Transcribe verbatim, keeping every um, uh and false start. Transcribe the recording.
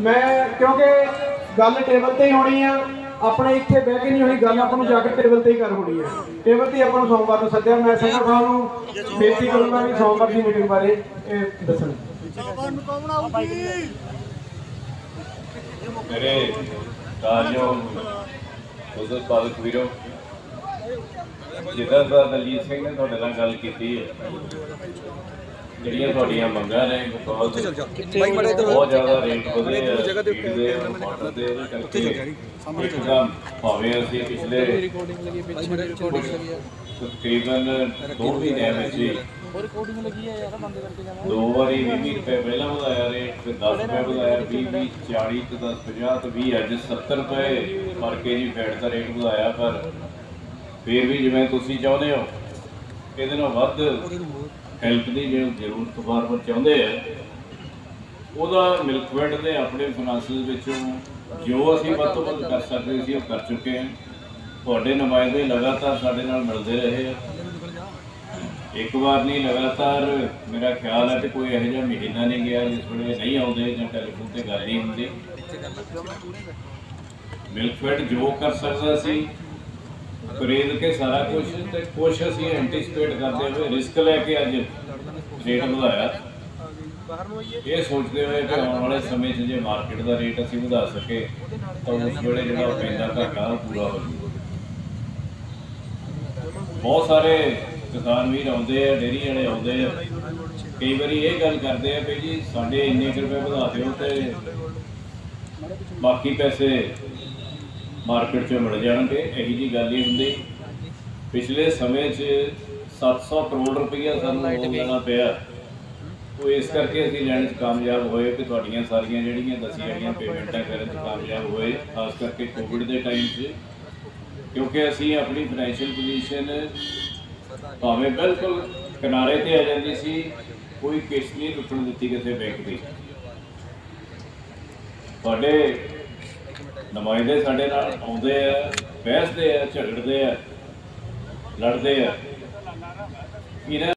मैं क्योंकि गल टेबल ते ही होनी है, अपने इत्थे बह के नहीं होनी गल, अपन जाके टेबल ते ही कर होनी है। टेबल ते अपन सोमवार को सद्या। मैं सेना खान नूं बेनती करूँगा कि सोमवार की मीटिंग बारे दसन। मेरे राजयोग उधर पालक वीरों, जिदा दलजीत सिंह ने तुहाडे नाल गल कीती है, ਜਿਹੜੀਆਂ ਤੁਹਾਡੀਆਂ ਮੰਗਾਂ ਨੇ ਬਹੁਤ ਬਹੁਤ ਜ਼ਿਆਦਾ ਰੇਟ ਵਧੇ ਆ ਫੀਡ ਦੇ ਵਾਟਰ ਦੇ, ਉਹਦੇ ਕਰਕੇ ਇੱਕਦਮ ਭਾਵੇਂ ਅਸੀਂ ਪਿਛਲੇ ਤਕਰੀਬਨ ਦੋ ਮਹੀਨਿਆਂ ਵਿੱਚ ਹੀ ਦੋ ਵਾਰੀ ਵੀਹ ਵੀਹ ਰੁਪਏ ਪਹਿਲਾਂ ਵਧਾਇਆ ਰੇਟ, ਫਿਰ ਦਸ ਰੁਪਏ ਵਧਾਇਆ, ਵੀਹ ਵੀਹ ਚਾਲੀ ਤੇ ਦਸ ਪੰਜਾਹ ਤੇ ਵੀਹ ਅੱਜ ਸੱਤਰ ਰੁਪਏ ਪਰ ਕੇ ਜੀ ਫੈਟ ਦਾ ਰੇਟ ਵਧਾਇਆ। ਪਰ ਫਿਰ ਵੀ ਜਿਵੇਂ ਤੁਸੀਂ ਚਾਹੁੰਦੇ ਹੋ ਇਹਦੇ ਨਾਲ ਵੱਧ ਹੈਲਪ ਦੀ ਜੋ ਜ਼ਰੂਰਤ ਫਾਰਮਰ ਚਾਹੁੰਦੇ ਆ, ਉਹਦਾ ਮਿਲਕਫੈਡ ਦੇ ਆਪਣੇ ਫਾਈਨਾਂਸਿਸ ਵਿੱਚੋਂ ਜੋ ਅਸੀਂ ਵੱਧ ਤੋਂ ਵੱਧ ਕਰ ਸਕਦੇ ਸੀ ਉਹ ਕਰ ਚੁੱਕੇ ਹਾਂ। ਤੁਹਾਡੇ ਨੁਮਾਇੰਦੇ ਲਗਾਤਾਰ ਸਾਡੇ ਨਾਲ ਮਿਲਦੇ ਰਹੇ ਆ, ਇੱਕ ਵਾਰ ਨਹੀਂ ਲਗਾਤਾਰ। ਮੇਰਾ ਖਿਆਲ ਹੈ ਕਿ ਕੋਈ ਇਹੋ ਜਿਹਾ ਮਹੀਨਾ ਨਹੀਂ ਗਿਆ ਜਿਸ ਵੇਲੇ ਨਹੀਂ ਆਉਂਦੇ ਜਾਂ ਟੈਲੀਫੋਨ ਤੇ ਗੱਲ ਨਹੀਂ ਹੁੰਦੀ। ਮਿਲਕਫੈਡ ਜੋ ਕਰ ਸਕਦਾ ਸੀ खरीद के सारा कुछ, तो कुछ असी एंटीसिपेट करते हुए रिस्क लैके अज रेट बढ़ाया, ये सोचते हुए कि आने वाले समय जो मार्केट का रेट असी बढ़ा सके तो उस वेले जो पैदा घाटा पूरा हो जाए। बहुत सारे किसान वीर आते हैं, डेयरी वाले आते हैं, कई बार ये गल करते हैं कि जी साढ़े इन्ने रुपये बढ़ा दो तो बाकी पैसे मार्केट चो मिल जाएंगे। यही जी गल ही होंगी। पिछले समय सत्त सौ करोड़ रुपया सानू देना पिया, तो इस करके असीं लैण कामयाब होए कि तुहाडीआं सारियां जिहड़ियां दसी गईयां पेमेंटां करन कामयाब होए, खास करके कोविड के टाइम से, क्योंकि असीं अपनी फाइनैशियल पोजीशन भावें बिल्कुल किनारे ते आ जाती सी, कोई किस्त नहीं टुटण दित्ती किसी बैंक की। तुहाडे नुमाइंदे साडे नाल आउंदे आ, बहसदे आ, झगड़दे आ, लड़दे आ।